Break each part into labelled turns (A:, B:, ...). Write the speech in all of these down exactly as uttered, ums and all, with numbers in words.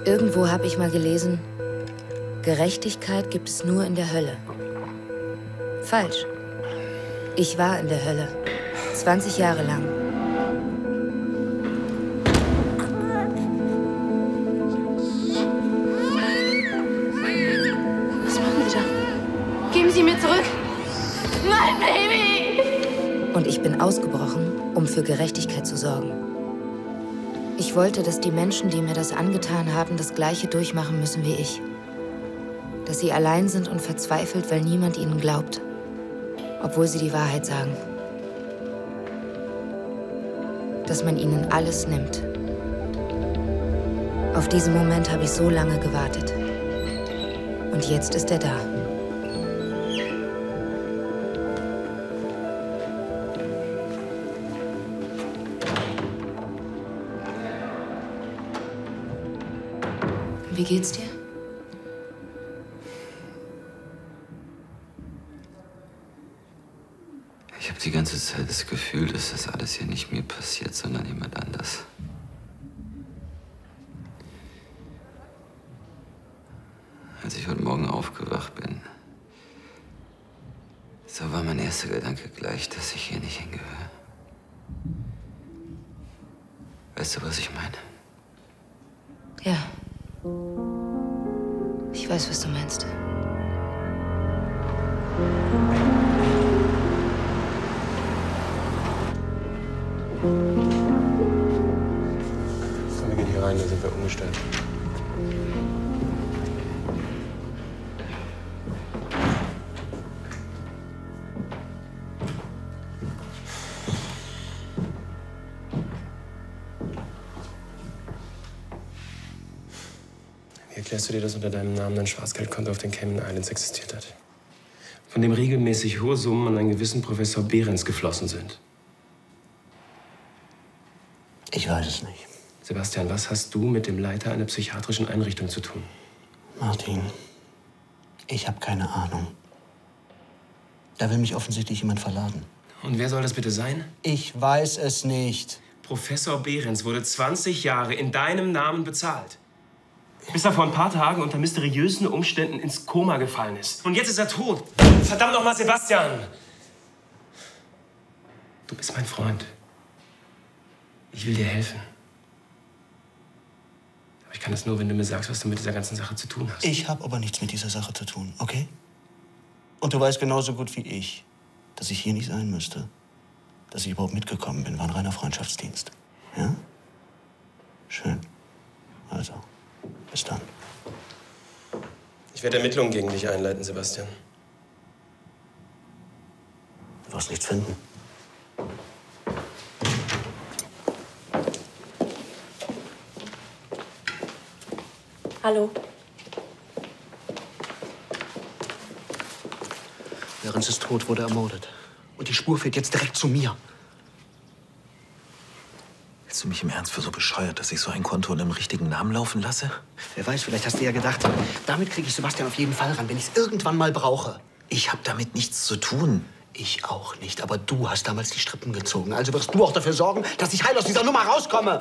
A: Irgendwo habe ich mal gelesen, Gerechtigkeit gibt es nur in der Hölle. Falsch. Ich war in der Hölle. zwanzig Jahre lang.
B: Was machen Sie da? Geben Sie mir zurück! Mein Baby!
A: Und ich bin ausgebrochen, um für Gerechtigkeit zu sorgen. Ich wollte, dass die Menschen, die mir das angetan haben, das Gleiche durchmachen müssen wie ich. Dass sie allein sind und verzweifelt, weil niemand ihnen glaubt. Obwohl sie die Wahrheit sagen. Dass man ihnen alles nimmt. Auf diesen Moment habe ich so lange gewartet. Und jetzt ist er da. Wie geht's dir?
C: Ich habe die ganze Zeit das Gefühl, dass das alles hier nicht mir passiert, sondern jemand anders. Als ich heute Morgen aufgewacht bin, so war mein erster Gedanke gleich, dass ich hier nicht hingehöre. Weißt du, was ich meine?
A: Ja. Ich weiß, was du meinst.
D: Komm, wir gehen hier rein, da sind wir umgestellt. Wie erklärst du dir, dass unter deinem Namen ein Schwarzgeldkonto auf den Cayman Islands existiert hat? Von dem regelmäßig hohe Summen an einen gewissen Professor Behrens geflossen sind?
E: Ich weiß es nicht.
D: Sebastian, was hast du mit dem Leiter einer psychiatrischen Einrichtung zu tun?
E: Martin, ich habe keine Ahnung. Da will mich offensichtlich jemand verladen.
D: Und wer soll das bitte sein?
E: Ich weiß es nicht.
D: Professor Behrens wurde zwanzig Jahre in deinem Namen bezahlt. Bis er vor ein paar Tagen unter mysteriösen Umständen ins Koma gefallen ist. Und jetzt ist er tot. Verdammt noch mal, Sebastian! Du bist mein Freund. Ich will dir helfen. Aber ich kann das nur, wenn du mir sagst, was du mit dieser ganzen Sache zu tun hast.
E: Ich habe aber nichts mit dieser Sache zu tun, okay? Und du weißt genauso gut wie ich, dass ich hier nicht sein müsste. Dass ich überhaupt mitgekommen bin, war ein reiner Freundschaftsdienst. Ja? Schön. Also, bis dann.
D: Ich werde Ermittlungen gegen dich einleiten, Sebastian.
E: Du wirst nichts finden.
B: Hallo.
E: Behrens ist tot, wurde ermordet. Und die Spur führt jetzt direkt zu mir.
F: Hältst du mich im Ernst für so bescheuert, dass ich so ein Konto in einem richtigen Namen laufen lasse?
E: Wer weiß, vielleicht hast du ja gedacht, damit kriege ich Sebastian auf jeden Fall ran, wenn ich es irgendwann mal brauche.
F: Ich habe damit nichts zu tun.
E: Ich auch nicht, aber du hast damals die Strippen gezogen. Also wirst du auch dafür sorgen, dass ich heil aus dieser Nummer rauskomme.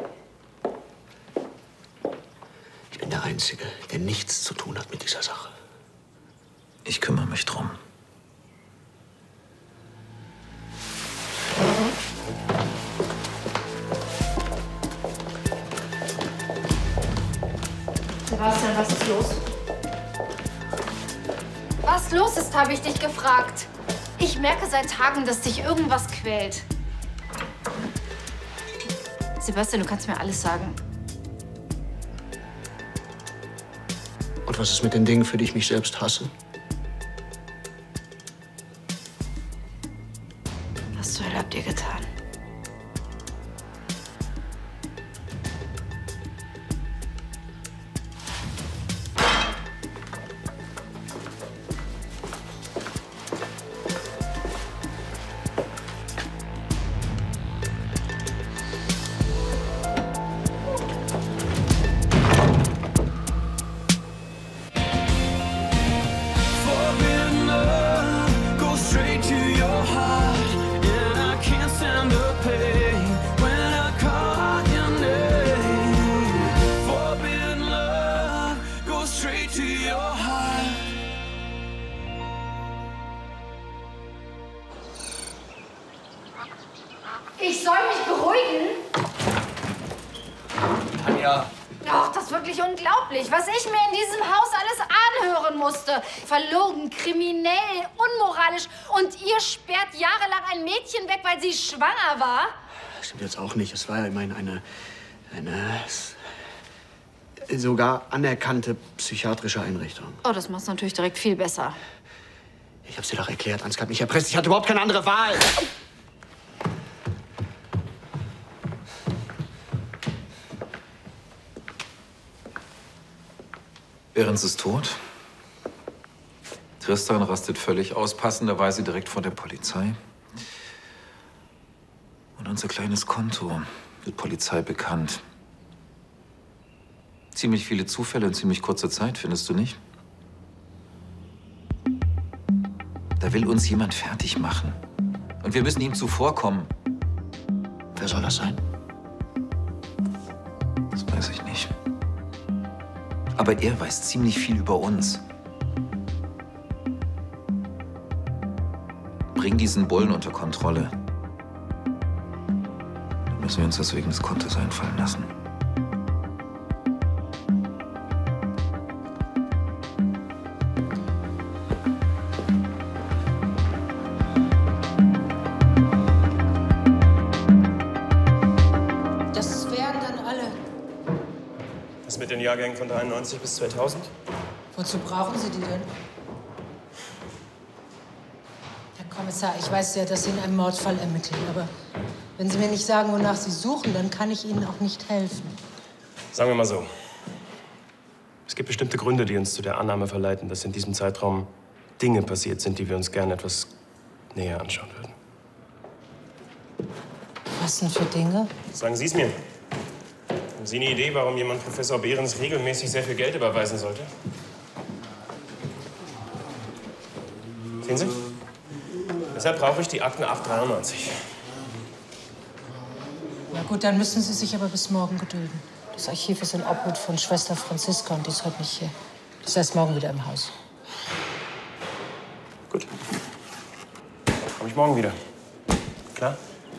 E: Ich bin der Einzige, der nichts zu tun hat mit dieser Sache.
F: Ich kümmere mich drum.
B: Sebastian, was ist los? Was los ist, habe ich dich gefragt. Ich merke seit Tagen, dass dich irgendwas quält. Sebastian, du kannst mir alles sagen.
E: Und was ist mit den Dingen, für die ich mich selbst hasse?
B: Was zur Hölle habt ihr getan?
G: Straight to your heart, and I can't stand up.
B: Ich soll mich beruhigen?
E: Tanja.
B: Doch, das ist wirklich unglaublich, was ich mir in diesem Haus alles anhören musste. Verlogen, kriminell, unmoralisch. Und ihr sperrt jahrelang ein Mädchen weg, weil sie schwanger war?
E: Das stimmt jetzt auch nicht. Es war ja immerhin eine, eine sogar anerkannte psychiatrische Einrichtung.
B: Oh, das macht's natürlich direkt viel besser.
E: Ich hab's dir doch erklärt. Ansgar hat mich erpresst. Ich hatte überhaupt keine andere Wahl.
F: Behrens ist tot. Tristan rastet völlig aus, passenderweise direkt vor der Polizei. Und unser kleines Konto wird Polizei bekannt. Ziemlich viele Zufälle in ziemlich kurzer Zeit, findest du nicht? Da will uns jemand fertig machen. Und wir müssen ihm zuvorkommen.
E: Wer soll das sein?
F: Das weiß ich nicht. Aber er weiß ziemlich viel über uns. Bring diesen Bullen unter Kontrolle. Dann müssen wir uns das wegen des Kontos einfallen lassen.
G: Das wären dann alle.
D: Was mit den Jahrgängen von dreiundneunzig bis zweitausend?
G: Wozu brauchen Sie die denn? Herr Kommissar, ich weiß ja, dass Sie in einem Mordfall ermitteln. Aber wenn Sie mir nicht sagen, wonach Sie suchen, dann kann ich Ihnen auch nicht helfen.
D: Sagen wir mal so. Es gibt bestimmte Gründe, die uns zu der Annahme verleiten, dass in diesem Zeitraum Dinge passiert sind, die wir uns gerne etwas näher anschauen würden.
G: Was denn für Dinge?
D: Sagen Sie es mir. Haben Sie eine Idee, warum jemand Professor Behrens regelmäßig sehr viel Geld überweisen sollte? Sehen Sie? Deshalb brauche ich die Akten ab dreiundneunzig.
G: Na gut, dann müssen Sie sich aber bis morgen gedulden. Das Archiv ist in Obhut von Schwester Franziska und die ist heute nicht hier. Die ist erst morgen wieder im Haus.
D: Gut. Dann komme ich morgen wieder. Klar?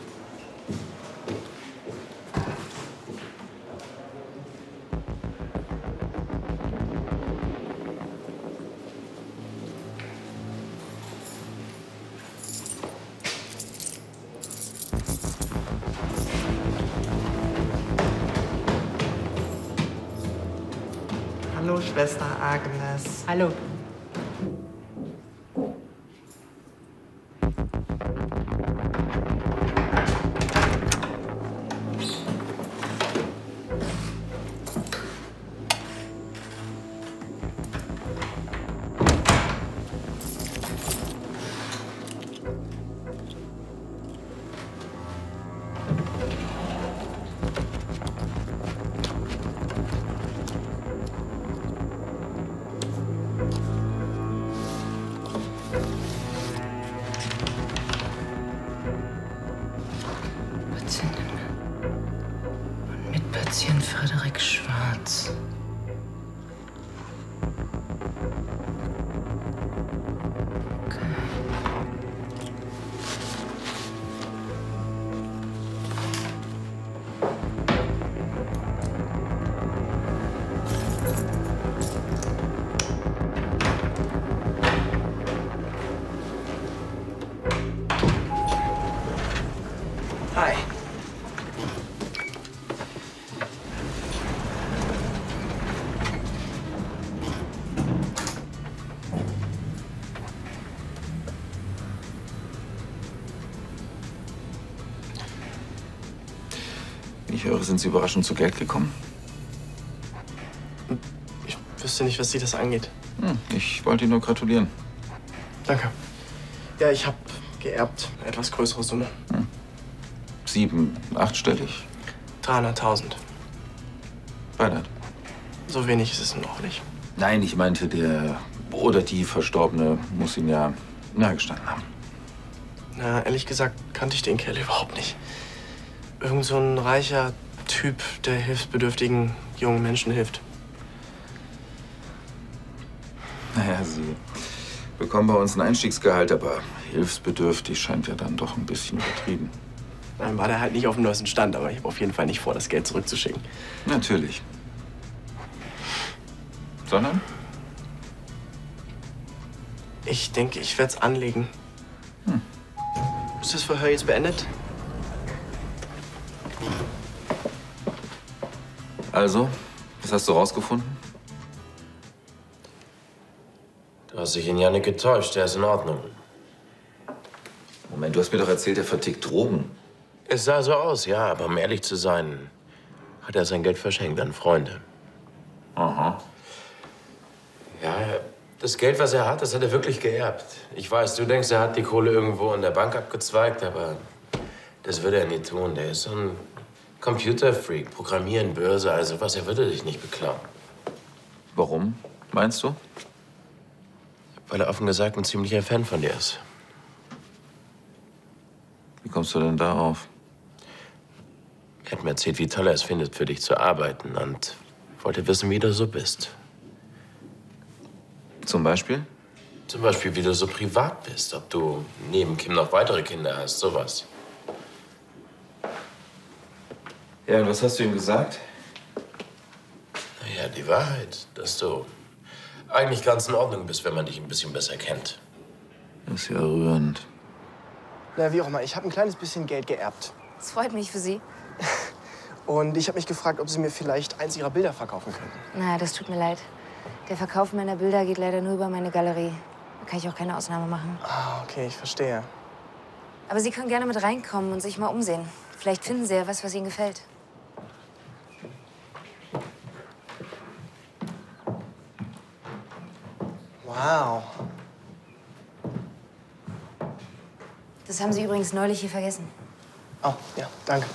H: Hallo, Schwester Agnes.
G: Hallo. Mitpatient Frederik Schwarz.
H: Hi.
F: Wie ich höre, sind Sie überraschend zu Geld gekommen?
H: Ich wüsste nicht, was Sie das angeht.
F: Hm, ich wollte Ihnen nur gratulieren.
H: Danke. Ja, ich habe geerbt. Eine etwas größere Summe.
F: Hm. Sieben, achtstellig?
H: dreihunderttausend.
F: Beileid.
H: So wenig ist es noch nicht.
F: Nein, ich meinte, der oder die Verstorbene muss Ihnen ja nahegestanden haben.
H: Na, ehrlich gesagt kannte ich den Kerl überhaupt nicht. Irgend so ein reicher Typ, der hilfsbedürftigen jungen Menschen hilft.
F: Naja, Sie bekommen bei uns ein Einstiegsgehalt, aber Hilfsbedürftig scheint ja dann doch ein bisschen übertrieben.
H: Dann war der halt nicht auf dem neuesten Stand, aber ich habe auf jeden Fall nicht vor, das Geld zurückzuschicken.
F: Natürlich. Sondern?
H: Ich denke, ich werde es anlegen.
F: Hm.
H: Ist das Verhör jetzt beendet?
F: Also, was hast du rausgefunden?
I: Du hast dich in Jannik getäuscht, der ist in Ordnung.
F: Moment, du hast mir doch erzählt, er vertickt Drogen.
I: Es sah so aus, ja, aber um ehrlich zu sein, hat er sein Geld verschenkt an Freunde.
F: Aha.
I: Ja, das Geld, was er hat, das hat er wirklich geerbt. Ich weiß, du denkst, er hat die Kohle irgendwo in der Bank abgezweigt, aber das würde er nie tun. Der ist so ein Computerfreak, Programmieren, Börse, also was, er würde dich nicht beklauen.
F: Warum, meinst du?
I: Weil er offen gesagt ein ziemlicher Fan von dir ist.
F: Wie kommst du denn darauf?
I: Er hat mir erzählt, wie toll er es findet, für dich zu arbeiten und wollte wissen, wie du so bist.
F: Zum Beispiel?
I: Zum Beispiel, wie du so privat bist, ob du neben Kim noch weitere Kinder hast, sowas.
F: Ja, und was hast du ihm gesagt?
I: Naja, die Wahrheit, dass du eigentlich ganz in Ordnung bist, wenn man dich ein bisschen besser kennt.
F: Das ist ja rührend.
H: Na, wie auch immer, ich habe ein kleines bisschen Geld geerbt.
A: Das freut mich für Sie.
H: Und ich habe mich gefragt, ob Sie mir vielleicht eins Ihrer Bilder verkaufen könnten.
A: Na, das tut mir leid. Der Verkauf meiner Bilder geht leider nur über meine Galerie. Da kann ich auch keine Ausnahme machen.
H: Ah, okay, ich verstehe.
A: Aber Sie können gerne mit reinkommen und sich mal umsehen. Vielleicht finden Sie ja was, was Ihnen gefällt.
H: Wow.
A: Das haben Sie übrigens neulich hier vergessen.
H: Oh, ja, danke.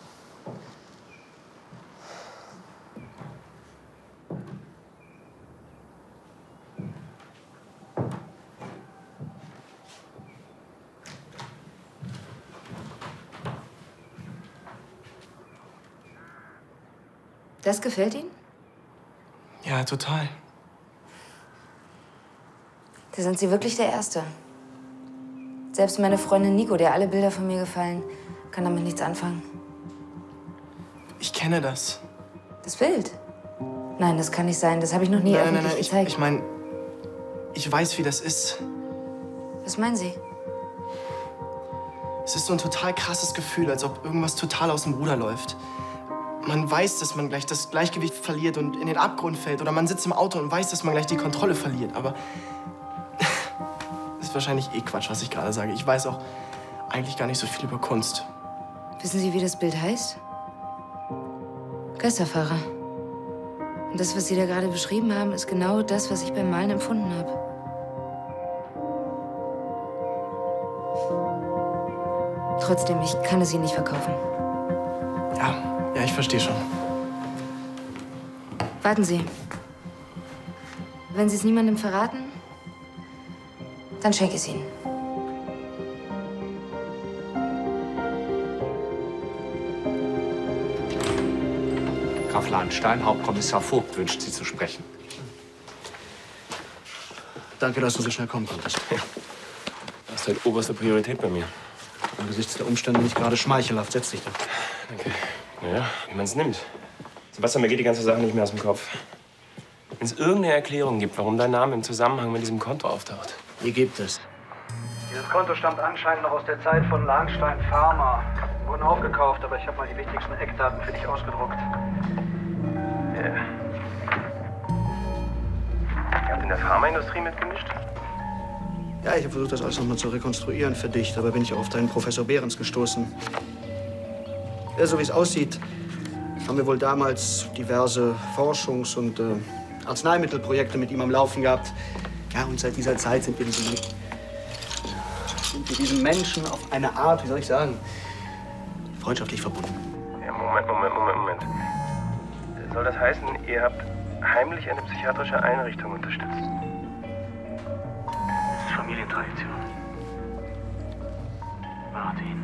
A: Das gefällt Ihnen?
H: Ja, total.
A: Da sind Sie wirklich der Erste. Selbst meine Freundin Nico, der alle Bilder von mir gefallen, kann damit nichts anfangen.
H: Ich kenne das.
A: Das Bild? Nein, das kann nicht sein. Das habe ich noch nie
H: nein,
A: öffentlich
H: nein, nein,
A: gezeigt.
H: Ich, ich meine, ich weiß, wie das ist.
A: Was meinen Sie?
H: Es ist so ein total krasses Gefühl, als ob irgendwas total aus dem Ruder läuft. Man weiß, dass man gleich das Gleichgewicht verliert und in den Abgrund fällt. Oder man sitzt im Auto und weiß, dass man gleich die Kontrolle verliert. Aber das ist wahrscheinlich eh Quatsch, was ich gerade sage. Ich weiß auch eigentlich gar nicht so viel über Kunst.
A: Wissen Sie, wie das Bild heißt? Geisterfahrer. Und das, was Sie da gerade beschrieben haben, ist genau das, was ich beim Malen empfunden habe. Trotzdem, ich kann es Ihnen nicht verkaufen.
H: Ja. Ja, ich verstehe schon.
A: Warten Sie. Wenn Sie es niemandem verraten, dann schenke ich es Ihnen.
J: Graf Lahnstein, Hauptkommissar Vogt wünscht Sie zu sprechen.
E: Danke, dass du so schnell kommen konntest.
D: Ja. Das ist halt oberste Priorität bei mir.
E: Angesichts der Umstände nicht gerade schmeichelhaft. Setz dich doch.
D: Danke. Naja, wie man es nimmt. Sebastian, mir geht die ganze Sache nicht mehr aus dem Kopf. Wenn es irgendeine Erklärung gibt, warum dein Name im Zusammenhang mit diesem Konto auftaucht.
E: Die gibt es.
K: Dieses Konto stammt anscheinend noch aus der Zeit von Lahnstein Pharma. Wurden aufgekauft, aber ich habe mal die wichtigsten Eckdaten für dich ausgedruckt.
D: Ja. Ihr habt in der Pharmaindustrie mitgemischt?
E: Ja, ich habe versucht, das alles noch mal zu rekonstruieren für dich. Dabei bin ich auch auf deinen Professor Behrens gestoßen. Ja, so wie es aussieht, haben wir wohl damals diverse Forschungs- und äh, Arzneimittelprojekte mit ihm am Laufen gehabt. Ja, und seit dieser Zeit sind wir diesem, sind wir diesem Menschen auf eine Art, wie soll ich sagen, freundschaftlich verbunden.
D: Ja, Moment, Moment, Moment, Moment. Soll das heißen, ihr habt heimlich eine psychiatrische Einrichtung unterstützt?
K: Das ist Familientradition. Martin.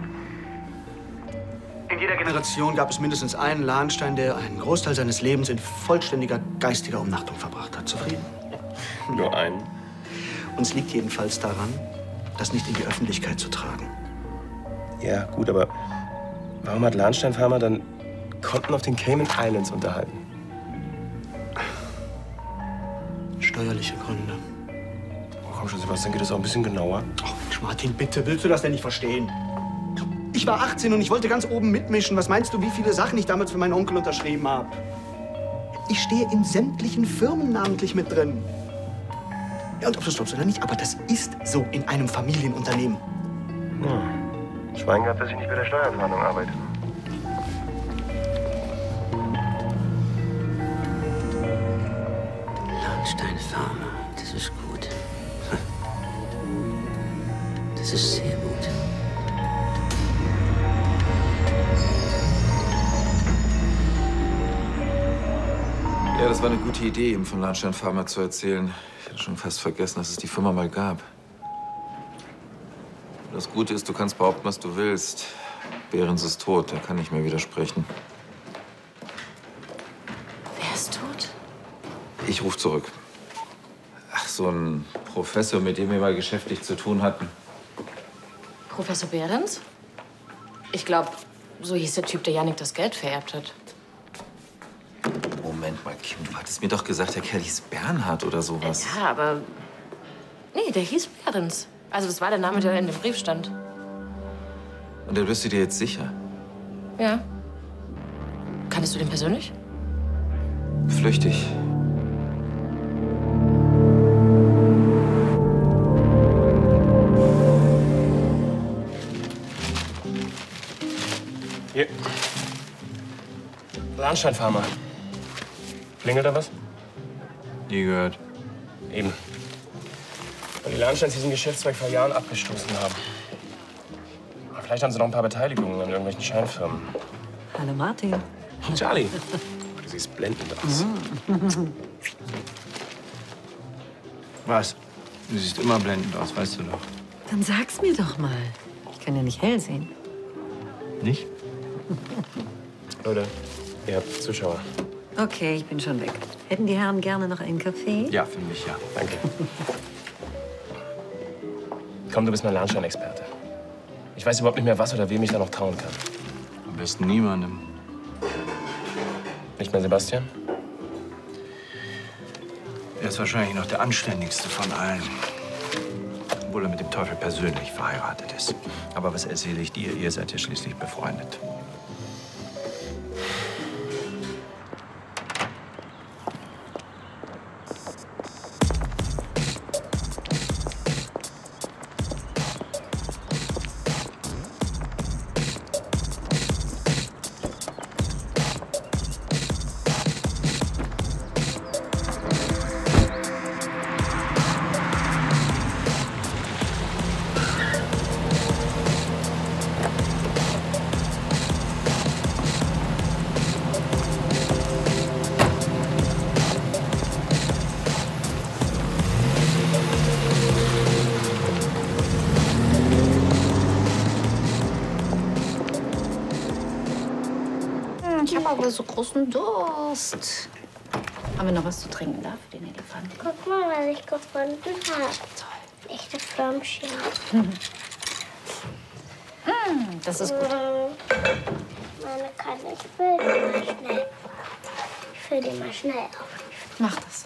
E: In jeder Generation gab es mindestens einen Lahnstein, der einen Großteil seines Lebens in vollständiger geistiger Umnachtung verbracht hat. Zufrieden?
D: Nur einen?
E: Uns liegt jedenfalls daran, das nicht in die Öffentlichkeit zu tragen.
D: Ja, gut, aber warum hat Lahnstein Pharma dann Konten auf den Cayman Islands unterhalten?
E: Steuerliche Gründe.
D: Oh, komm schon, Sebastian, geht das auch ein bisschen genauer?
E: Ach Mensch, Martin, bitte, willst du das denn nicht verstehen? Ich war achtzehn und ich wollte ganz oben mitmischen. Was meinst du, wie viele Sachen ich damals für meinen Onkel unterschrieben habe? Ich stehe in sämtlichen Firmen namentlich mit drin. Ja, und ob du es glaubst oder nicht, aber das ist so in einem Familienunternehmen.
D: Hm. Schwein gehabt, dass ich nicht bei der Steuerfahndung arbeite.
E: Lahnstein Pharma, das ist gut. Das ist sehr gut.
F: Ja, das war eine gute Idee, ihm von Lahnstein Pharma zu erzählen. Ich hatte schon fast vergessen, dass es die Firma mal gab. Das Gute ist, du kannst behaupten, was du willst. Behrens ist tot, er kann nicht mehr widersprechen.
B: Wer ist tot?
F: Ich ruf zurück. Ach, so ein Professor, mit dem wir mal geschäftlich zu tun hatten.
B: Professor Behrens? Ich glaube, so hieß der Typ, der Jannik das Geld vererbt hat.
F: Moment mal, Kim, du hattest mir doch gesagt, der Kerl hieß Bernhard oder sowas.
B: Ja, aber... Nee, der hieß Behrens. Also das war der Name, der in dem Brief stand.
F: Und da bist du dir jetzt sicher?
B: Ja. Kanntest du den persönlich?
F: Flüchtig.
D: Hier. Lahnstein Pharma. Klingelt da was?
F: Nie gehört.
D: Eben. Weil die Lahnsteins diesen Geschäftszweig vor Jahren abgestoßen haben. Aber vielleicht haben sie noch ein paar Beteiligungen an irgendwelchen Scheinfirmen.
L: Hallo Martin.
D: Charlie, du siehst blendend aus.
E: Was? Du siehst immer blendend aus, weißt du doch.
L: Dann sag's mir doch mal. Ich kann ja nicht hell sehen.
E: Nicht?
D: Leute, ihr habt Zuschauer.
L: Okay, ich bin schon weg. Hätten die Herren gerne noch einen Kaffee?
D: Ja, für mich, ja. Danke. Komm, du bist mein Lahnstein-Experte. Ich weiß überhaupt nicht mehr, was oder wem ich da noch trauen kann.
E: Am besten niemandem.
D: Nicht mehr Sebastian?
E: Er ist wahrscheinlich noch der anständigste von allen. Obwohl er mit dem Teufel persönlich verheiratet ist. Aber was erzähle ich dir? Ihr seid ja schließlich befreundet.
B: Ich habe aber so großen Durst. Haben wir noch was zu trinken da für den Elefanten?
M: Guck mal, was ich gefunden habe. Toll. Echte Förmchen.
B: Mm, das ist gut.
M: Meine Katze, ich will die mal schnell. Ich will die mal schnell auf.
B: Mach das.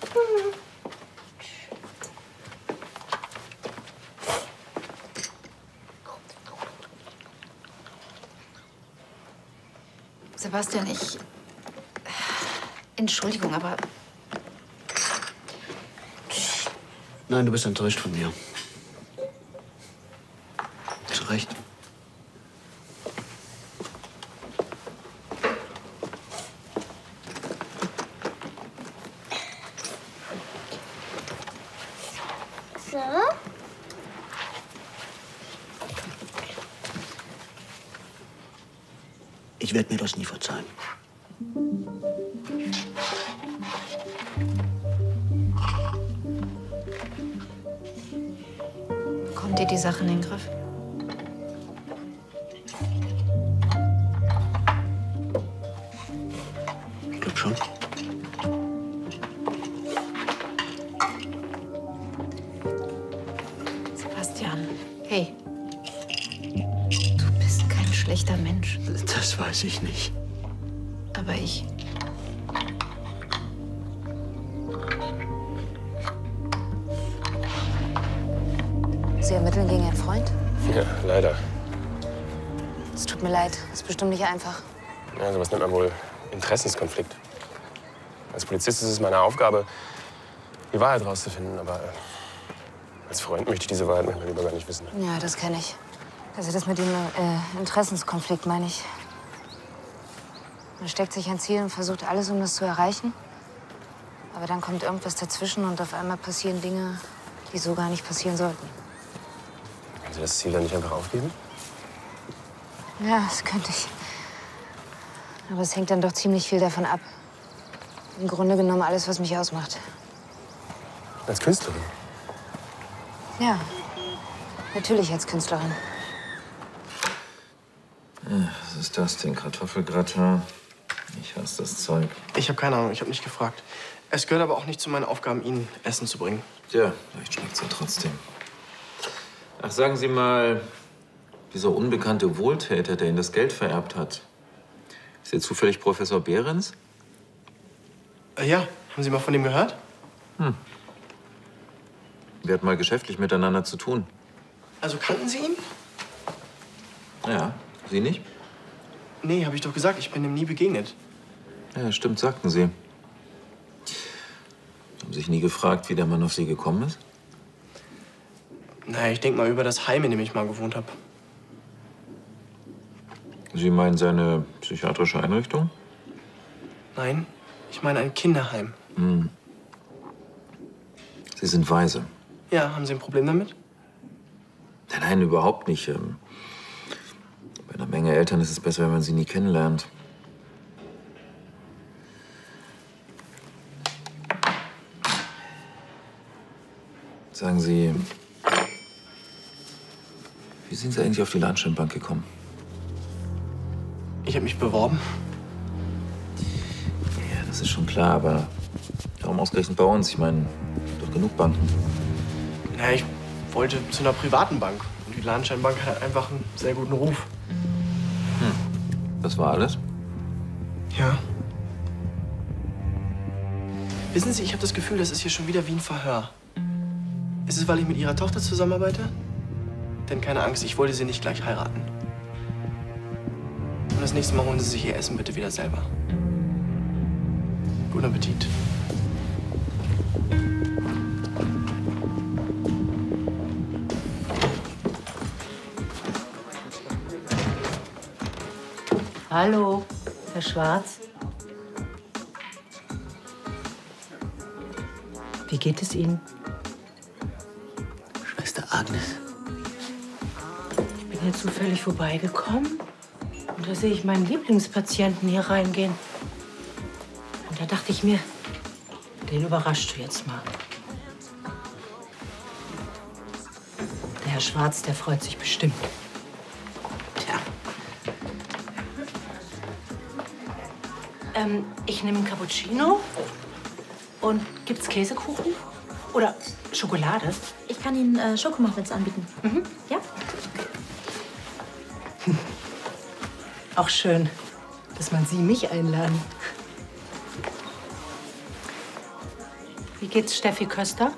B: Sebastian, ich... Entschuldigung, aber...
E: Nein, du bist enttäuscht von mir. Zu Recht.
M: So.
E: Ich werde mir das nie verzeihen.
B: Kommt dir die Sache in den Griff?
E: Ich glaube schon.
B: Sebastian,
G: schlechter Mensch.
E: Das weiß ich nicht.
G: Aber ich.
A: Sie ermitteln gegen Ihren Freund?
D: Ja, leider.
A: Es tut mir leid. Ist bestimmt nicht einfach.
D: Ja, sowas nennt man wohl Interessenskonflikt. Als Polizist ist es meine Aufgabe, die Wahrheit rauszufinden. Aber äh, als Freund möchte ich diese Wahrheit manchmal lieber gar nicht wissen.
A: Ja, das kenne ich. Also das mit dem äh, Interessenskonflikt, meine ich. Man steckt sich ein Ziel und versucht alles, um das zu erreichen. Aber dann kommt irgendwas dazwischen und auf einmal passieren Dinge, die so gar nicht passieren sollten.
D: Können Sie das Ziel dann nicht einfach aufgeben?
A: Ja, das könnte ich. Aber es hängt dann doch ziemlich viel davon ab. Im Grunde genommen alles, was mich ausmacht.
D: Als Künstlerin?
A: Ja, natürlich als Künstlerin.
F: Was ist das denn? Kartoffelgratin? Ich hasse das Zeug.
H: Ich habe keine Ahnung, ich habe nicht gefragt. Es gehört aber auch nicht zu meinen Aufgaben, Ihnen Essen zu bringen.
F: Ja, vielleicht schmeckt's ja trotzdem. Ach, sagen Sie mal, dieser unbekannte Wohltäter, der Ihnen das Geld vererbt hat, ist der zufällig Professor Behrens?
H: Äh, ja, haben Sie mal von dem gehört?
F: Hm. Wir hatten mal geschäftlich miteinander zu tun.
H: Also kannten Sie ihn?
F: Ja, Sie nicht?
H: Nee, habe ich doch gesagt, ich bin ihm nie begegnet.
F: Ja, stimmt, sagten Sie. Haben sich nie gefragt, wie der Mann auf Sie gekommen ist?
H: Naja, ich denke mal über das Heim, in dem ich mal gewohnt habe.
F: Sie meinen seine psychiatrische Einrichtung?
H: Nein, ich meine ein Kinderheim.
F: Hm. Sie sind weise.
H: Ja, haben Sie ein Problem damit?
F: Nein, nein, überhaupt nicht. Ähm, Bei einer Menge Eltern ist es besser, wenn man sie nie kennenlernt. Sagen Sie, wie sind Sie eigentlich auf die Lahnsteinbank gekommen?
H: Ich habe mich beworben.
F: Ja, das ist schon klar, aber warum ausgerechnet bei uns? Ich meine, doch genug Banken.
H: Naja, ich wollte zu einer privaten Bank. Und die Lahnsteinbank hat einfach einen sehr guten Ruf.
F: Hm. Das war alles?
H: Ja. Wissen Sie, ich habe das Gefühl, das ist hier schon wieder wie ein Verhör. Ist es, weil ich mit Ihrer Tochter zusammenarbeite? Denn keine Angst, ich wollte sie nicht gleich heiraten. Und das nächste Mal holen Sie sich Ihr Essen bitte wieder selber. Guten Appetit.
G: Hallo, Herr Schwarz. Wie geht es Ihnen?
E: Schwester Agnes.
G: Ich bin hier zufällig vorbeigekommen und da sehe ich meinen Lieblingspatienten hier reingehen. Und da dachte ich mir, den überraschst du jetzt mal. Der Herr Schwarz, der freut sich bestimmt. Tja. Ähm, ich nehme einen Cappuccino. Und gibt's Käsekuchen? Oder Schokolade?
N: Ich kann Ihnen äh, Schokomuffins anbieten.
G: Mhm.
N: Ja?
G: Auch schön, dass man Sie mich einladen. Wie geht's Steffi Köster?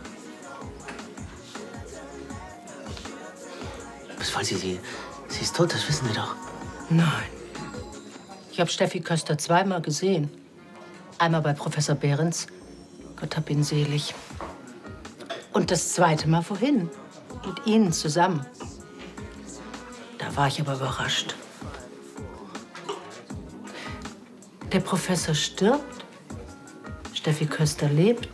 E: Was wollen Sie? Sie, sie ist tot, das wissen Sie doch.
G: Nein. Ich habe Steffi Köster zweimal gesehen. Einmal bei Professor Behrens. Gott hab ihn selig. Und das zweite Mal vorhin. Mit Ihnen zusammen. Da war ich aber überrascht. Der Professor stirbt. Steffi Köster lebt.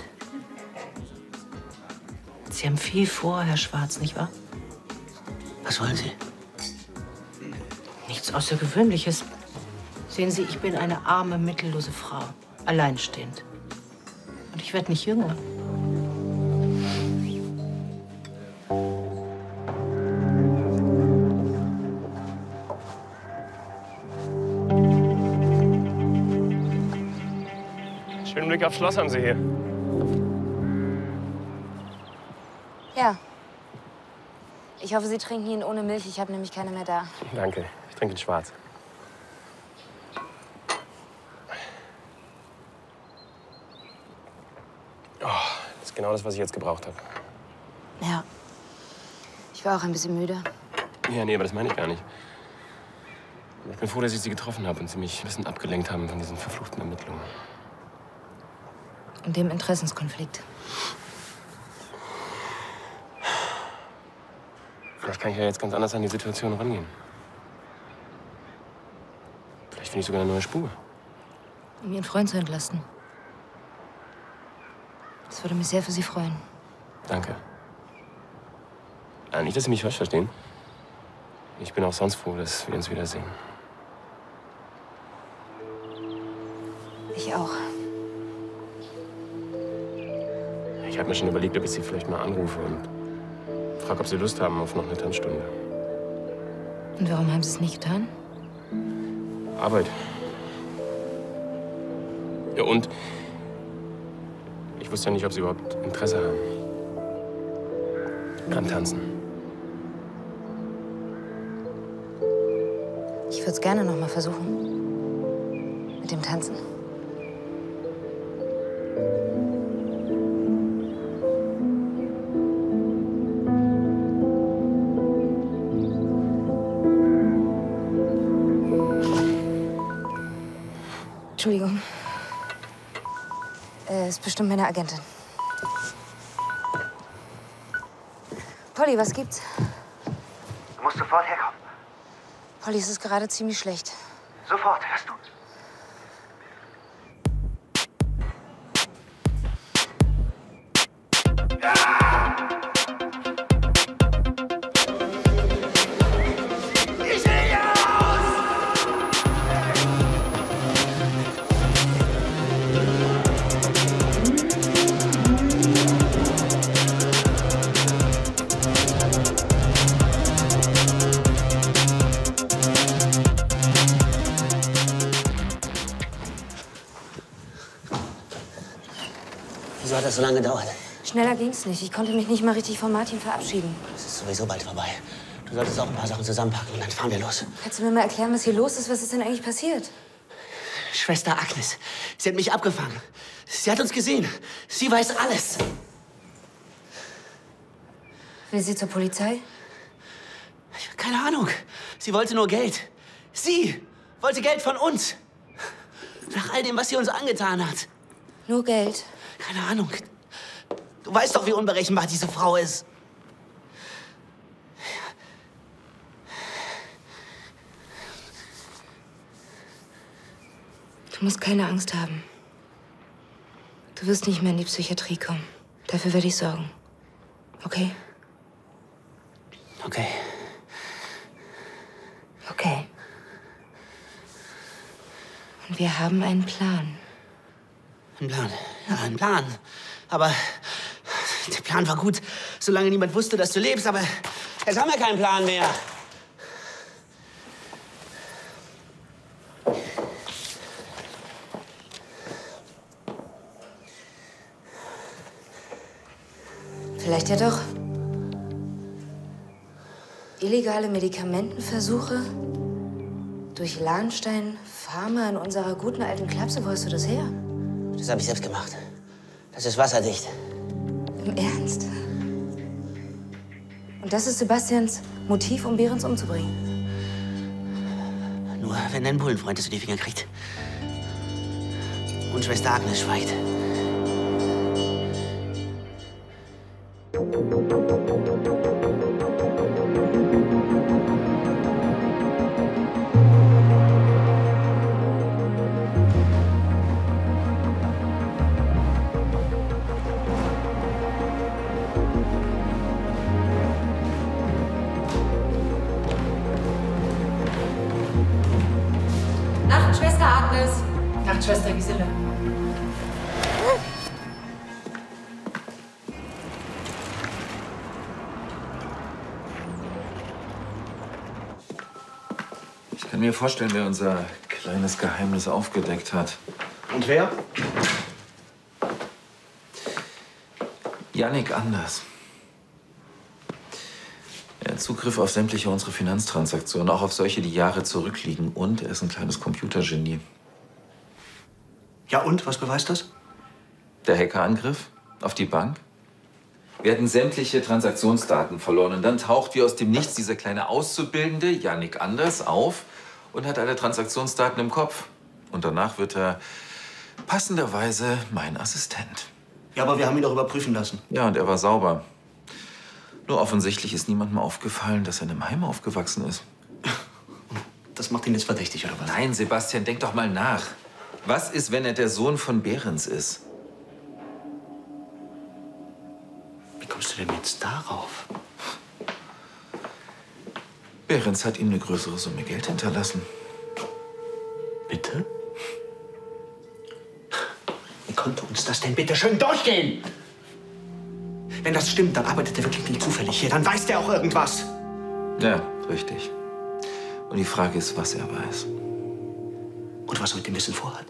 G: Sie haben viel vor, Herr Schwarz, nicht wahr?
E: Was wollen Sie?
G: Nichts Außergewöhnliches. Sehen Sie, ich bin eine arme, mittellose Frau. Alleinstehend. Und ich werde nicht jünger.
D: Schönen Blick aufs Schloss haben Sie hier.
A: Ja. Ich hoffe, Sie trinken ihn ohne Milch. Ich habe nämlich keine mehr da.
D: Danke. Ich trinke ihn schwarz. Oh, das ist genau das, was ich jetzt gebraucht habe.
A: Ja. Ich war auch ein bisschen müde.
D: Ja, nee, aber das meine ich gar nicht. Ich bin froh, dass ich Sie getroffen habe und Sie mich ein bisschen abgelenkt haben von diesen verfluchten Ermittlungen.
A: Und dem Interessenskonflikt.
D: Vielleicht kann ich ja jetzt ganz anders an die Situation rangehen. Vielleicht finde ich sogar eine neue Spur.
A: Um Ihren Freund zu entlasten. Das würde mich sehr für Sie freuen.
D: Danke. Ja, nicht, dass Sie mich falsch verstehen. Ich bin auch sonst froh, dass wir uns wiedersehen.
A: Ich auch.
D: Ich habe mir schon überlegt, ob ich Sie vielleicht mal anrufe und frage, ob Sie Lust haben auf noch eine Tanzstunde.
A: Und warum haben Sie es nicht getan?
D: Arbeit. Ja, und ich wusste ja nicht, ob Sie überhaupt Interesse haben. Am Tanzen.
A: Ich würde es gerne noch mal versuchen. Mit dem Tanzen. Entschuldigung. Äh, ist bestimmt meine Agentin. Polly, was gibt's?
K: Du musst sofort herkommen.
A: Polly, es ist gerade ziemlich schlecht.
K: Sofort, hörst du?
E: Wieso hat das so lange gedauert?
A: Schneller ging's nicht. Ich konnte mich nicht mal richtig von Martin verabschieden.
E: Es ist sowieso bald vorbei. Du solltest auch ein paar Sachen zusammenpacken und dann fahren wir los.
A: Kannst du mir mal erklären, was hier los ist? Was ist denn eigentlich passiert?
E: Schwester Agnes, sie hat mich abgefangen. Sie hat uns gesehen. Sie weiß alles.
A: Will sie zur Polizei?
E: Keine Ahnung. Sie wollte nur Geld. Sie wollte Geld von uns. Nach all dem, was sie uns angetan hat.
A: Nur Geld?
E: Keine Ahnung. Du weißt doch, wie unberechenbar diese Frau ist.
A: Du musst keine Angst haben. Du wirst nicht mehr in die Psychiatrie kommen. Dafür werde ich sorgen. Okay?
E: Okay.
A: Okay. Und wir haben einen Plan.
E: Ein Plan. Ja, ein Plan. Aber der Plan war gut, solange niemand wusste, dass du lebst. Aber jetzt haben wir keinen Plan mehr.
A: Vielleicht ja doch. Illegale Medikamentenversuche durch Lahnstein Pharma in unserer guten alten Klapse. Wo hast du das her?
E: Das habe ich selbst gemacht. Das ist wasserdicht.
A: Im Ernst? Und das ist Sebastians Motiv, um Behrens umzubringen?
E: Nur wenn dein Bullenfreund es in die Finger kriegt. Und Schwester Agnes schweigt.
G: Nacht, Schwester Agnes. Nacht, Schwester Gisela.
F: Ich kann mir vorstellen, wer unser kleines Geheimnis aufgedeckt hat.
D: Und wer?
F: Jannik Anders. Er allen Zugriff auf sämtliche unsere Finanztransaktionen, auch auf solche, die Jahre zurückliegen. Und er ist ein kleines Computergenie.
E: Ja und? Was beweist das?
F: Der Hackerangriff auf die Bank. Wir hatten sämtliche Transaktionsdaten verloren. Und dann taucht wie aus dem Nichts dieser kleine Auszubildende, Yannick Anders, auf und hat alle Transaktionsdaten im Kopf. Und danach wird er passenderweise mein Assistent.
E: Ja, aber wir haben ihn doch überprüfen lassen.
F: Ja, und er war sauber. Nur offensichtlich ist niemandem aufgefallen, dass er in einem Heim aufgewachsen ist.
E: Das macht ihn jetzt verdächtig, oder was?
F: Nein, Sebastian, denk doch mal nach. Was ist, wenn er der Sohn von Behrens ist?
E: Wie kommst du denn jetzt darauf?
F: Behrens hat ihm eine größere Summe Geld hinterlassen.
E: Bitte? Wie konnte uns das denn bitte schön durchgehen? Wenn das stimmt, dann arbeitet er wirklich nicht zufällig hier. Dann weiß der auch irgendwas.
F: Ja, richtig. Und die Frage ist, was er weiß.
E: Und was er mit dem Wissen vorhat.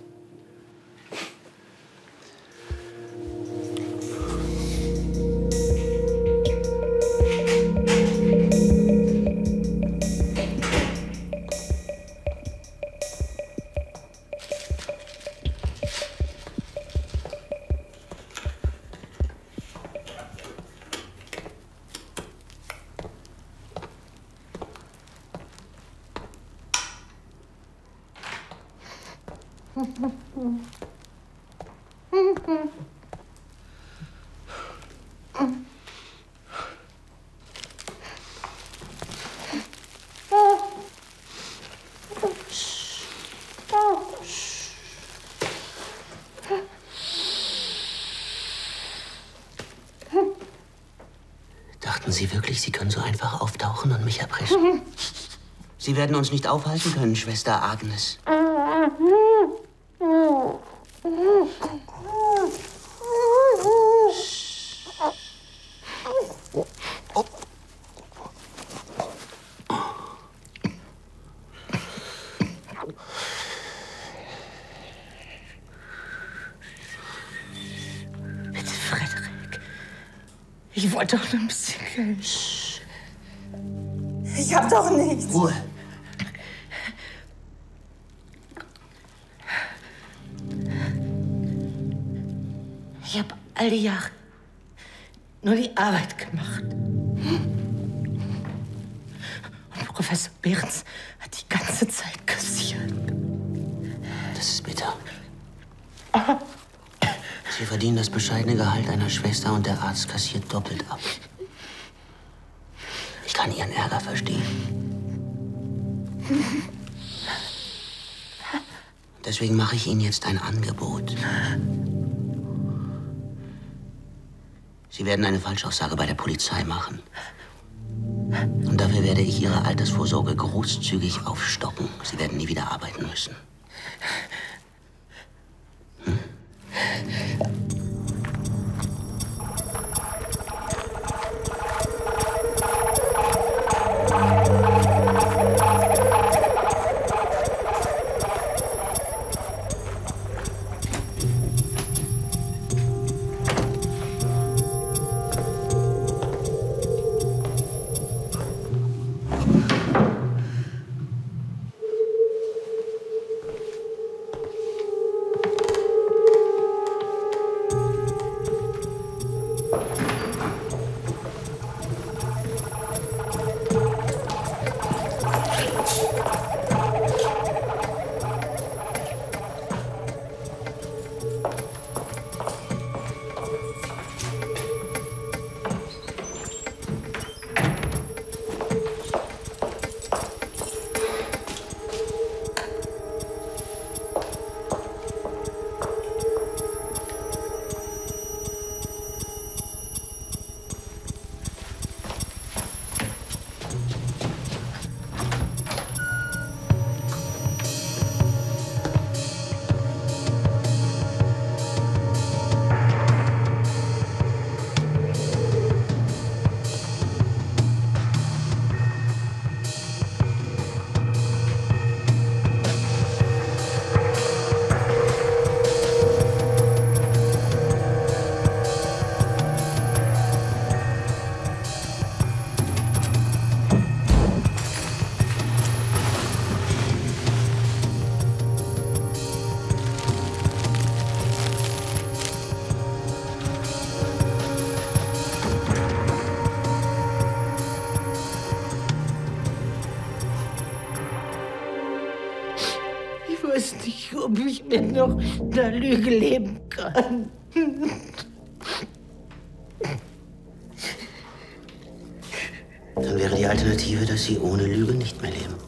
E: Dachten Sie wirklich, Sie können so einfach auftauchen und mich erpressen? Sie werden uns nicht aufhalten können, Schwester Agnes.
G: Bitte, Frederik. Ich wollte doch nur ein bisschen Geld. Ich hab doch nichts.
E: Ruhe.
G: Ich habe all die Jahre nur die Arbeit gemacht. Und Professor Behrens hat die ganze Zeit kassiert.
E: Das ist bitter. Sie verdienen das bescheidene Gehalt einer Schwester und der Arzt kassiert doppelt ab. Ich kann Ihren Ärger verstehen. Deswegen mache ich Ihnen jetzt ein Angebot. Sie werden eine Falschaussage bei der Polizei machen. Und dafür werde ich Ihre Altersvorsorge großzügig aufstocken. Sie werden nie wieder arbeiten müssen. Hm?
G: weiß nicht, ob ich mit noch einer Lüge leben kann.
E: Dann wäre die Alternative, dass Sie ohne Lüge nicht mehr leben.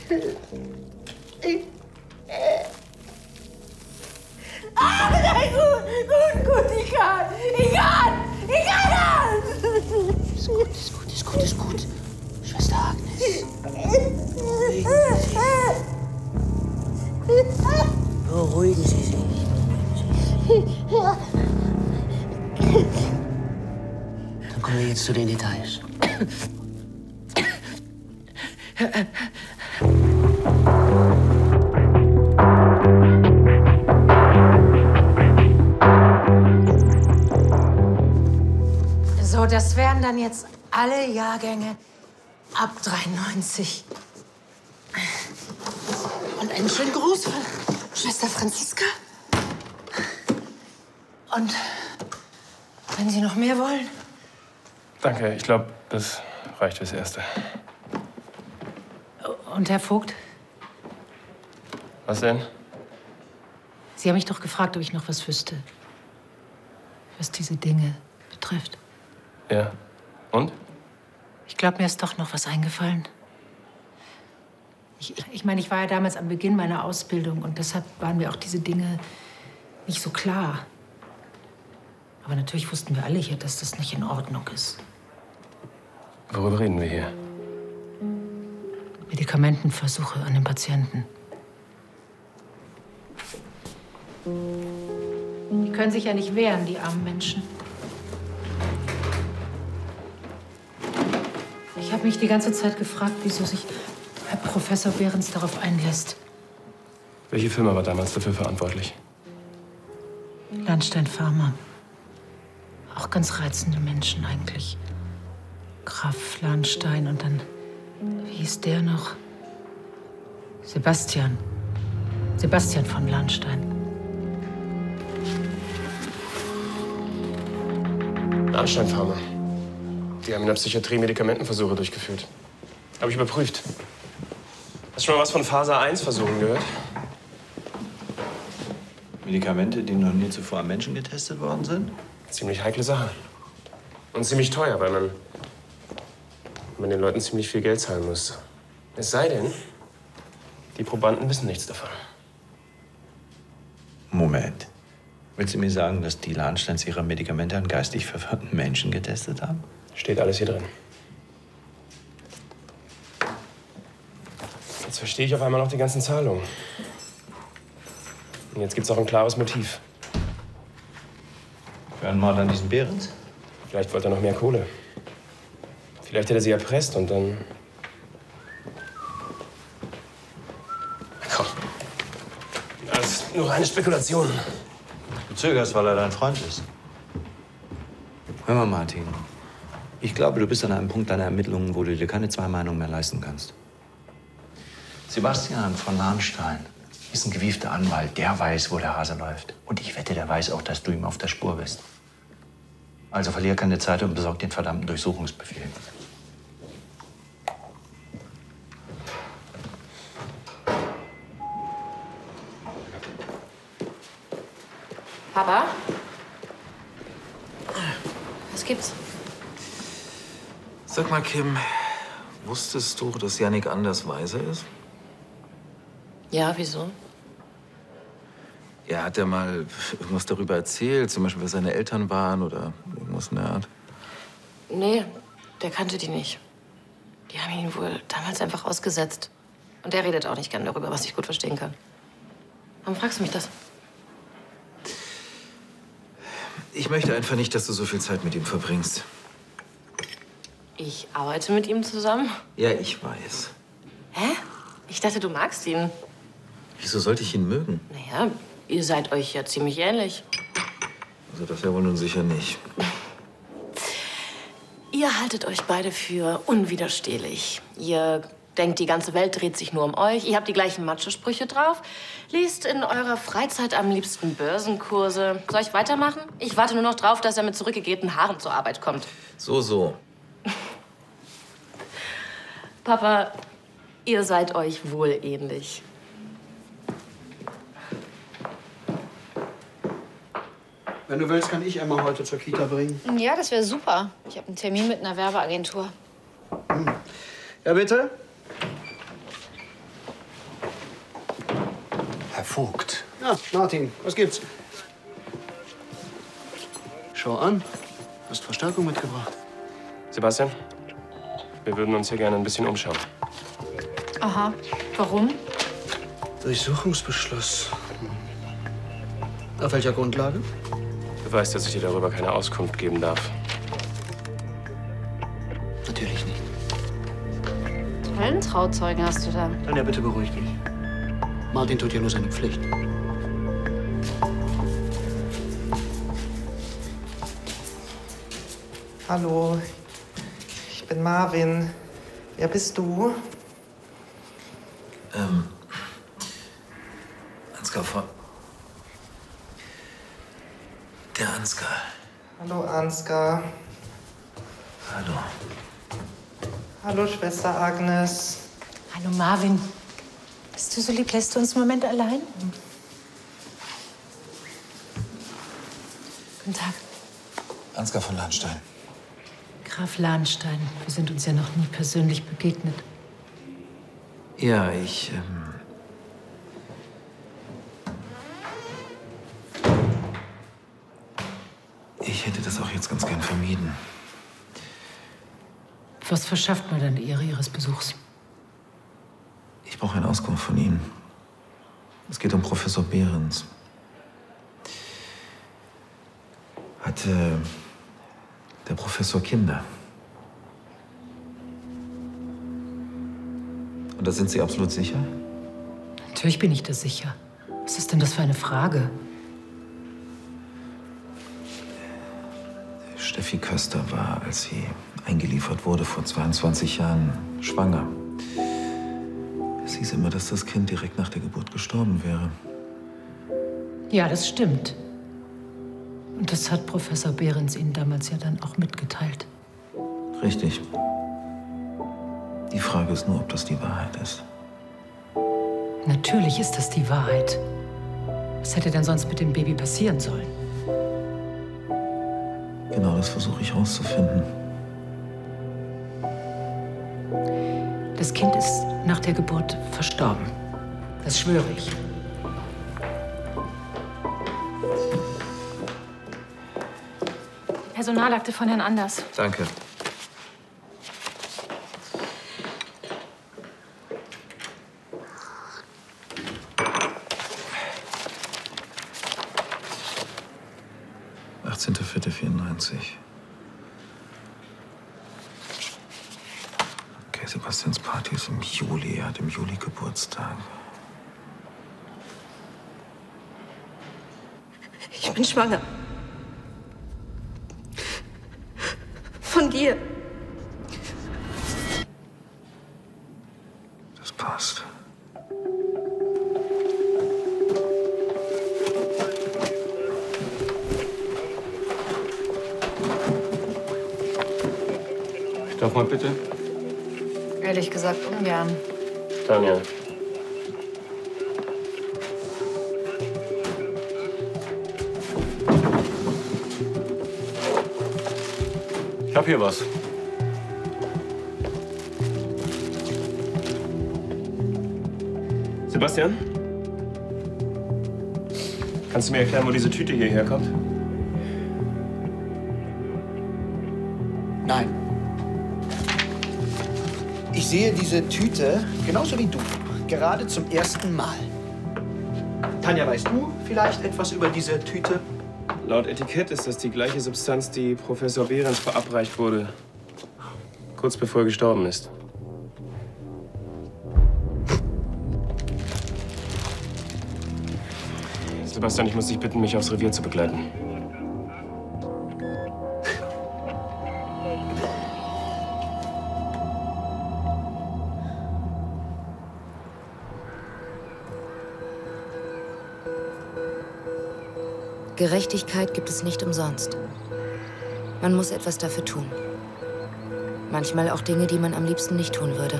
G: Ah, nein, gut, gut, gut, ich kann, ich kann, ich kann das!
E: Ist gut, ist gut, ist gut, ist gut. Schwester Agnes. Beruhigen Sie sich. Dann kommen wir jetzt zu den Details.
G: So, das wären dann jetzt alle Jahrgänge ab dreiundneunzig. Und einen schönen Gruß von Schwester Franziska. Und wenn Sie noch mehr wollen.
D: Danke, ich glaube, das reicht fürs Erste.
G: Und Herr Vogt?
D: Was denn?
G: Sie haben mich doch gefragt, ob ich noch was wüsste, was diese Dinge betrifft.
D: Ja. Und?
G: Ich glaube, mir ist doch noch was eingefallen. Ich, ich meine, ich war ja damals am Beginn meiner Ausbildung und deshalb waren mir auch diese Dinge nicht so klar. Aber natürlich wussten wir alle hier, dass das nicht in Ordnung ist.
D: Worüber reden wir hier?
G: Medikamentenversuche an den Patienten. Die können sich ja nicht wehren, die armen Menschen. Ich habe mich die ganze Zeit gefragt, wieso sich Herr Professor Behrens darauf einlässt.
D: Welche Firma war damals dafür verantwortlich?
G: Landstein Pharma. Auch ganz reizende Menschen eigentlich. Graf Lahnstein und dann, wie hieß der noch? Sebastian. Sebastian von Lahnstein.
D: Lahnstein Pharma. Die haben in der Psychiatrie Medikamentenversuche durchgeführt. Habe ich überprüft. Hast du schon mal was von Phase eins Versuchen gehört?
E: Medikamente, die noch nie zuvor am Menschen getestet worden sind?
D: Ziemlich heikle Sache. Und ziemlich teuer, weil man, man den Leuten ziemlich viel Geld zahlen muss. Es sei denn, die Probanden wissen nichts davon.
E: Moment. Willst du mir sagen, dass die Lahnsteins ihre Medikamente an geistig verwirrten Menschen getestet haben?
D: Steht alles hier drin. Jetzt verstehe ich auf einmal noch die ganzen Zahlungen. Und jetzt gibt's auch ein klares Motiv.
E: Für einen Mord an diesen Behrens?
D: Vielleicht wollte er noch mehr Kohle. Vielleicht hätte er sie erpresst und dann... Komm. Das ist nur reine Spekulation.
E: Du zögerst, weil er dein Freund ist. Hör mal, Martin. Ich glaube, du bist an einem Punkt deiner Ermittlungen, wo du dir keine zwei Meinungen mehr leisten kannst. Sebastian von Lahnstein ist ein gewiefter Anwalt. Der weiß, wo der Hase läuft. Und ich wette, der weiß auch, dass du ihm auf der Spur bist. Also verlier keine Zeit und besorg den verdammten Durchsuchungsbefehl.
O: Papa? Was gibt's?
F: Sag mal, Kim, wusstest du, dass Jannik Anders Waise ist?
O: Ja, wieso?
F: Ja, hat er mal irgendwas darüber erzählt? Zum Beispiel, wer seine Eltern waren oder irgendwas in der Art?
O: Nee, der kannte die nicht. Die haben ihn wohl damals einfach ausgesetzt. Und der redet auch nicht gern darüber, was ich gut verstehen kann. Warum fragst du mich das?
F: Ich möchte einfach nicht, dass du so viel Zeit mit ihm verbringst.
O: Ich arbeite mit ihm zusammen?
F: Ja, ich weiß.
O: Hä? Ich dachte, du magst ihn.
F: Wieso sollte ich ihn mögen?
O: Naja, ihr seid euch ja ziemlich ähnlich.
F: Also das ja wohl nun sicher nicht.
O: Ihr haltet euch beide für unwiderstehlich. Ihr denkt, die ganze Welt dreht sich nur um euch. Ihr habt die gleichen Macho-Sprüche drauf. Liest in eurer Freizeit am liebsten Börsenkurse. Soll ich weitermachen? Ich warte nur noch drauf, dass er mit zurückgegebenen Haaren zur Arbeit kommt.
F: So, so.
O: Papa, ihr seid euch wohl ähnlich.
E: Wenn du willst, kann ich Emma heute zur Kita bringen.
B: Ja, das wäre super. Ich habe einen Termin mit einer Werbeagentur.
E: Hm. Ja, bitte?
J: Herr Vogt.
E: Ja, Martin, was gibt's? Schau an. Hast Verstärkung mitgebracht.
D: Sebastian, wir würden uns hier gerne ein bisschen umschauen.
B: Aha. Warum?
E: Durchsuchungsbeschluss. Auf welcher Grundlage?
D: Du weißt, dass ich dir darüber keine Auskunft geben darf.
E: Natürlich nicht.
B: Tollen Trauzeugen hast du da.
E: Tanja, bitte beruhig dich. Martin tut ja nur seine Pflicht.
P: Hallo, ich bin Marvin. Wer bist du?
F: Ähm, Ansgar von... Der Ansgar.
P: Hallo, Ansgar.
F: Hallo.
P: Hallo, Schwester Agnes.
G: Hallo, Marvin. Bist du so lieb? Lässt du uns einen Moment allein? Guten Tag.
F: Ansgar von Lahnstein.
G: Graf Lahnstein. Wir sind uns ja noch nie persönlich begegnet.
F: Ja, ich, ähm... Ich hätte das auch jetzt ganz gern vermieden.
G: Was verschafft mir dann die Ehre Ihres Besuchs?
F: Ich brauche eine Auskunft von Ihnen. Es geht um Professor Behrens. Hatte der Professor Kinder? Und da sind Sie absolut sicher?
G: Natürlich bin ich da sicher. Was ist denn das für eine Frage?
F: Steffi Köster war, als sie eingeliefert wurde, vor zweiundzwanzig Jahren schwanger. Es hieß immer, dass das Kind direkt nach der Geburt gestorben wäre.
G: Ja, das stimmt. Und das hat Professor Behrens Ihnen damals ja dann auch mitgeteilt.
F: Richtig. Die Frage ist nur, ob das die Wahrheit ist.
G: Natürlich ist das die Wahrheit. Was hätte denn sonst mit dem Baby passieren sollen?
F: Genau das versuche ich herauszufinden.
G: Das Kind ist nach der Geburt verstorben. Das schwöre ich.
B: Personalakte von Herrn Anders.
F: Danke. achtzehnter vierter vierundneunzig. Okay, Sebastians Party ist im Juli. Er hat im Juli Geburtstag.
L: Ich bin schwanger. Von dir.
F: Das passt.
D: Darf mal bitte?
B: Ehrlich gesagt ungern.
D: Tanja. Ich hab hier was. Sebastian? Kannst du mir erklären, wo diese Tüte hierher kommt?
E: Nein. Ich sehe diese Tüte genauso wie du. Gerade zum ersten Mal. Tanja, weißt du vielleicht etwas über diese Tüte?
D: Laut Etikett ist das die gleiche Substanz, die Professor Behrens verabreicht wurde. Kurz bevor er gestorben ist. Sebastian, ich muss dich bitten, mich aufs Revier zu begleiten.
A: Gerechtigkeit gibt es nicht umsonst. Man muss etwas dafür tun. Manchmal auch Dinge, die man am liebsten nicht tun würde.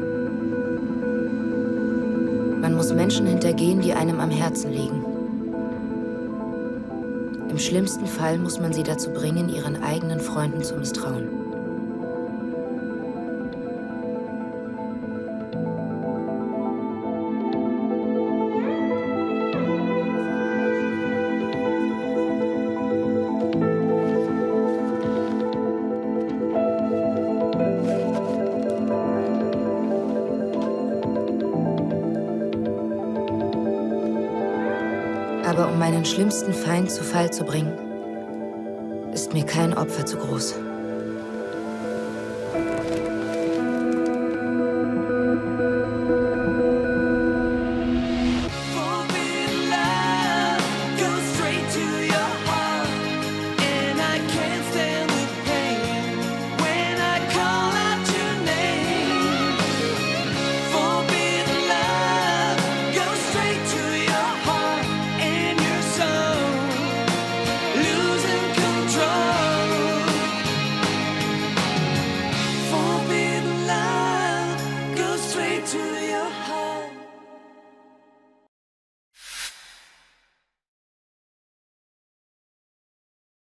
A: Man muss Menschen hintergehen, die einem am Herzen liegen. Im schlimmsten Fall muss man sie dazu bringen, ihren eigenen Freunden zu misstrauen. Aber um meinen schlimmsten Feind zu Fall zu bringen, ist mir kein Opfer zu groß.